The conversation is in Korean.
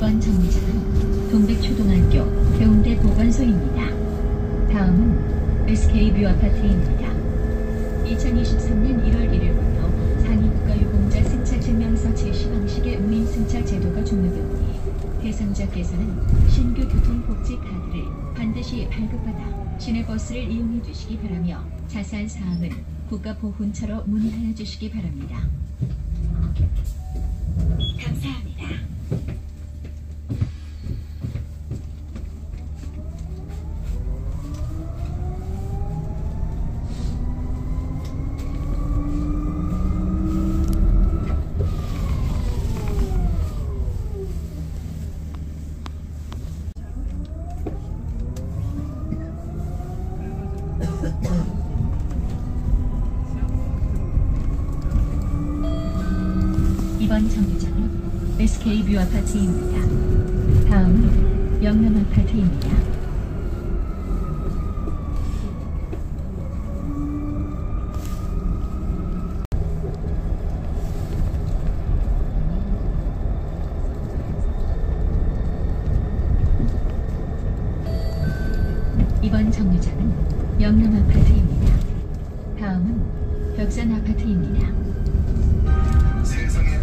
이번 정류장은 동백초등학교 해운대 보건소입니다. 다음은 SK뷰 아파트입니다. 2023년 1월 1일부터 상위 국가유공자 승차 증명서 제시 방식의 무인 승차 제도가 종료되오니 대상자께서는 신규 교통복지 카드를 반드시 발급받아 시내버스를 이용해 주시기 바라며 자세한 사항은 국가보훈처로 문의하여 주시기 바랍니다. 감사합니다. 이번 정류장은 SK뷰 아파트입니다. 다음은 영남 아파트입니다. 이번 정류장은 영남 아파트입니다. 다음은 벽산 아파트입니다. 세상에